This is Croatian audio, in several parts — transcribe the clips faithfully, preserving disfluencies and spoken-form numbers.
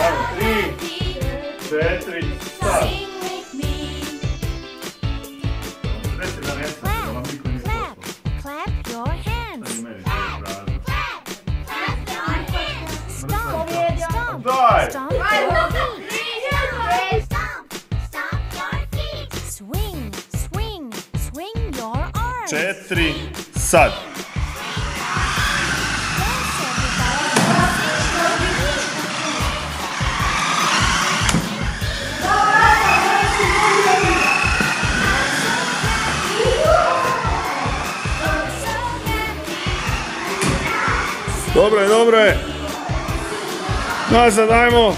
Ajmo, tri, četiri, sad. Reci da ne sam, da vam niko nije poslao. Clap your hands. Sad i meni to je prazno. Stomp, stomp, Daj! stomp your feet. Stomp, stomp your feet. Swing, swing, swing your arms. Četiri, sad. Dobro je, dobro je. Nazad, ajmo.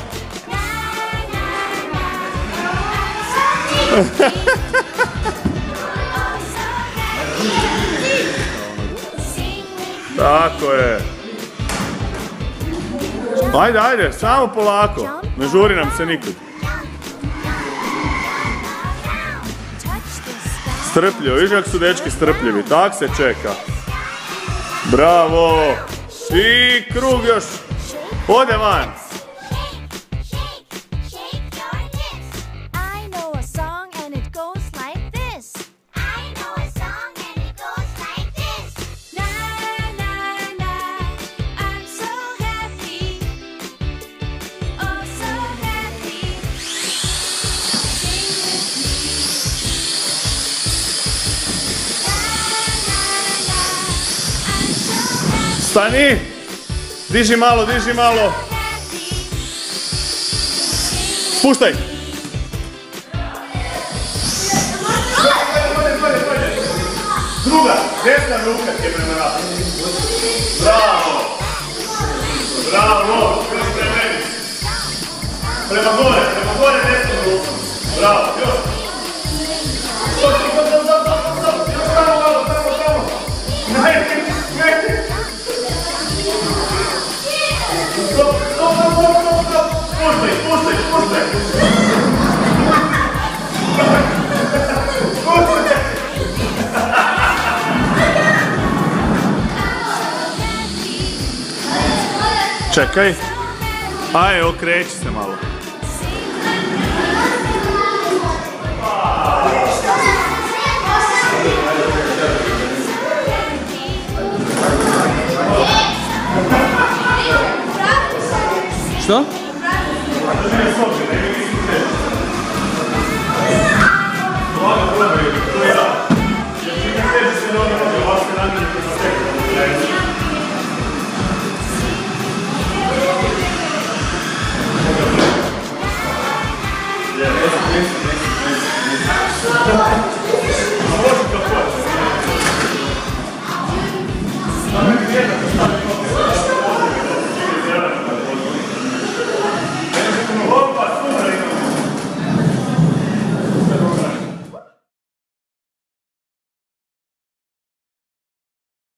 Tako je. Ajde, ajde, samo polako. Ne žuri nam se nikud. Strpljivo, viš kako su dečki strpljivi, tak se čeka. Bravo! I krug još. Ode van. Stani! Diži malo, diži malo! Spuštaj! Druga, desna ruka ti je prema naprijed. Bravo! Bravo! Prema meni! Prema gore, prema gore desnom rukom. Bravo, još! Stop, stop, stop, stop, stop, stop! Još tamo, malo, tamo, tamo! Ne, ne! Stop, stop, stop, stop, stop! Spuštaj, spuštaj, spuštaj! Spuštaj! Čekaj. Aj, okreći se malo. Što? Thank you.